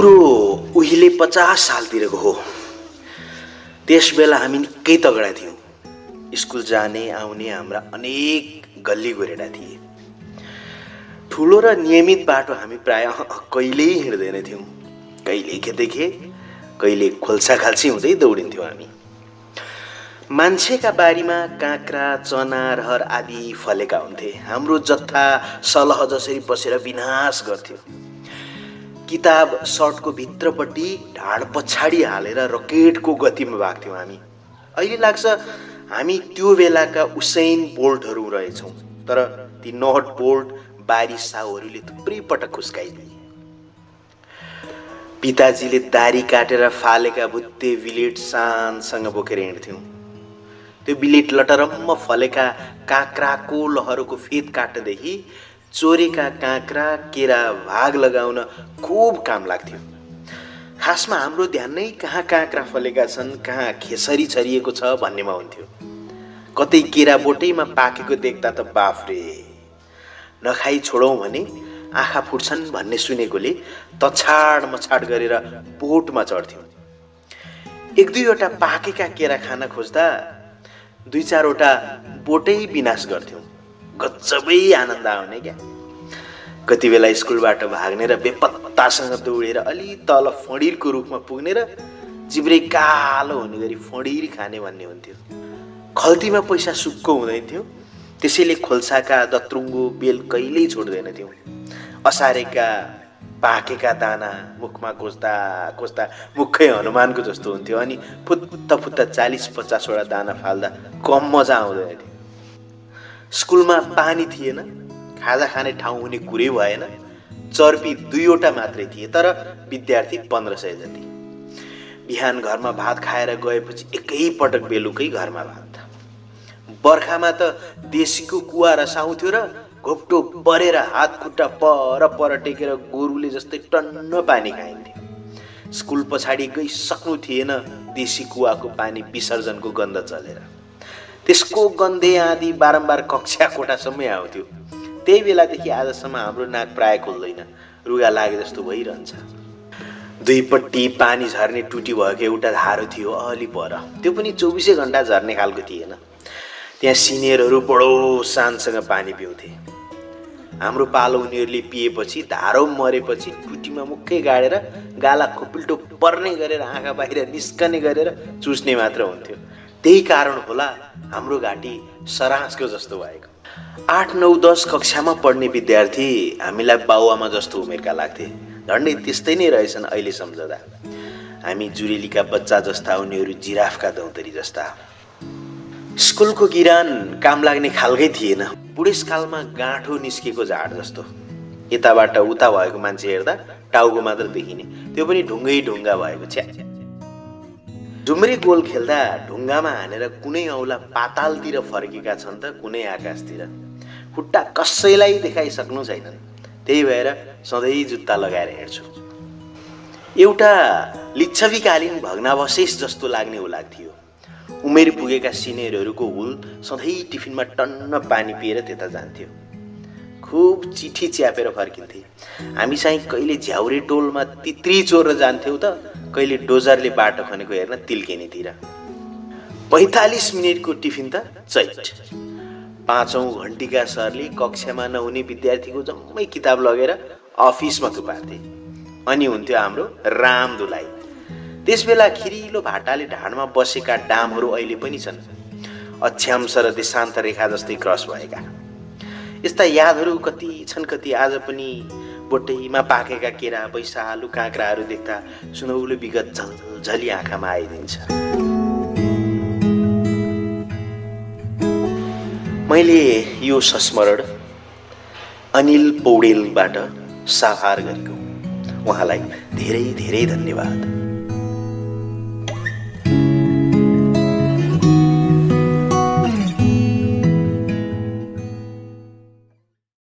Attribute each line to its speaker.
Speaker 1: कुरो उहिले 50 सालतिरको हो। त्यस बेला हामी निकै तगडा थियौँ। स्कुल जाने आउने हाम्रा अनेक गल्ली गोरेडा थिए। ठुलो र नियमित बाटो हामी प्राय कहिल्यै हिँड्दैन थियौँ। कहिले खेतेखे, कहिले खोल्सा खाल्सी हुँदै दौडिन्थ्यौँ हामी। मान्छेका बारीमा काँक्रा, चना, रहर आदि फलेका हुन्थे। हाम्रो जत्था सलह जसरी बसेर विनाश गर्थ्यो। किताब सर्टको भित्रपट्टि ढाड पछाडि हालेर रकेटको गतिमा भाग्थ्यौँ हामी। अहिले लाग्छ हामी त्यो बेलाका उसेन बोल्टहरू रहेछौँ। तर ती नट बोल्ट बारी साउहरूले थुप्रै पटक खुस्काइदिए। पिताजीले दारी काटेर फालेका भुत्ते बिलेट शानसँग बोकेर हिँड्थ्यौँ। त्यो बिलेट लटरम्म फलेका काँक्राको लहरको फेद काट्नदेखि चोरेका काँक्रा केरा भाग लगाउन खुब काम लाग्थ्यो। खासमा हाम्रो ध्यान नै कहाँ काँक्रा फलेका छन्, कहाँ खेसरी छरिएको छ भन्नेमा हुन्थ्यो। कतै केरा बोटैमा पाकेको देख्दा त बाफ्रे, नखाई छोडौँ भने आँखा फुट्छन् भन्ने सुनेकोले तछाड मछाड गरेर बोटमा चढ्थ्यौँ। एक दुईवटा पाकेका केरा खान खोज्दा 2-4वटा बोटै विनाश गर्थ्यौँ। गजबै आनन्द आउने क्या। कति बेला स्कुलबाट भाग्ने र बेपत्तासँग दौडेर अलि तल फणिरको रुखमा पुग्ने र जिब्रै कालो हुने गरी फणिर खाने भन्ने हुन्थ्यो। खल्तीमा पैसा सुक्को हुँदैन थियो, त्यसैले खोल्साका दत्रुङ्गो बेल कहिल्यै छोड्दैन थियौँ। असारेका पाकेका दाना मुखमा कोस्दा कोस्दा मुखै हनुमानको जस्तो हुन्थ्यो। अनि फुत्ता फुत्ता 40-50वटा दाना फाल्दा कम मजा आउँदैन थियो। स्कुलमा पानी थिएन, खाजा खाने ठाउँ हुने कुरै भएन। चर्पी 2वटा मात्रै थिए, तर विद्यार्थी 1500 जति। बिहान घरमा भात खाएर गएपछि एकै पटक बेलुकै घरमा भात। बर्खामा त देशीको कुवा रसाउँथ्यो र घोप्टो परेर हात खुट्टा पर टेकेर गोरुले जस्तै टन्न पानी खाइन्थ्यो। स्कुल पछाडि गइसक्नु थिएन देशी कुवाको पानी विसर्जनको गन्ध चलेर। त्यसको गन्धे आदि बारम्बार कक्षा कोठासम्मै आउँथ्यो। त्यही बेलादेखि आजसम्म हाम्रो नाक प्राय खुल्दैन, रुगा लागे जस्तो भइरहन्छ। दुईपट्टि पानी झर्ने टुटी भएको एउटा धारो थियो अलि पर। त्यो पनि 24 घण्टा झर्ने खालको थिएन। त्यहाँ सिनियरहरू बडो शानसँग पानी पिउँथे। हाम्रो पालो उनीहरूले पिएपछि धारो मरेपछि टुटीमा मुखै गाडेर गाला खोपिल्टो पर्ने गरेर आँखा बाहिर निस्कने गरेर चुस्ने मात्र हुन्थ्यो। त्यही कारण होला हाम्रो घाँटी सरासको जस्तो भएको। 8, 9, 10 कक्षामा पढ्ने विद्यार्थी हामीलाई बाउआमा जस्तो उमेरका लाग्थे। झन्डै त्यस्तै नै रहेछन् अहिले सम्झदा। हामी जुरेलीका बच्चा जस्ता, उनीहरू जिराफका दौतरी जस्ता। स्कुलको गिरान काम लाग्ने खालकै थिएन। बुढेसकालमा गाँठो निस्केको झाड जस्तो। यताबाट उता भएको मान्छे हेर्दा टाउको मात्र देखिने, त्यो पनि ढुङ्गै ढुङ्गा भएको छ्या। झुम्रे गोल खेल्दा ढुङ्गामा हानेर कुनै औला पातालतिर फर्केका छन् त कुनै आकाशतिर। खुट्टा कसैलाई देखाइसक्नु छैनन्। त्यही भएर सधैँ जुत्ता लगाएर हिँड्छु। एउटा लिच्छवीकालीन भग्नावशेष जस्तो लाग्ने हुलाक थियो। उमेर पुगेका सिनियरहरूको हुल सधैँ टिफिनमा टन्न पानी पिएर त्यता जान्थ्यो। खुब चिठी च्यापेर फर्किन्थे। हामी चाहिँ कहिले झ्याउरे टोलमा तित्री चोरेर जान्थ्यौँ त कहिले डोजरले बाटो खनेको हेर्न तिल्केनीतिर। 45 मिनटको टिफिन त चैट। 5औं घन्टीका सरले कक्षामा नहुने विद्यार्थीको जम्मै किताब लगेर अफिसमा थुपार्थे। अनि हुन्थ्यो हाम्रो राम दुलाई। त्यसबेला खिरिलो भाटाले ढाडमा बसेका डामहरू अहिले पनि छन्, अक्षांश र देशान्त रेखा जस्तै क्रस भएका। यस्ता यादहरू कति छन्, कति आज पनि बोटैमा पाकेका केरा, पैसा, आलु, काँक्राहरू देख्दा सुनौलो विगत झलझली आँखामा आइदिन्छ। मैले यो संस्मरण अनिल पौडेलबाट साभार गरेको। उहाँलाई धेरै धेरै धन्यवाद।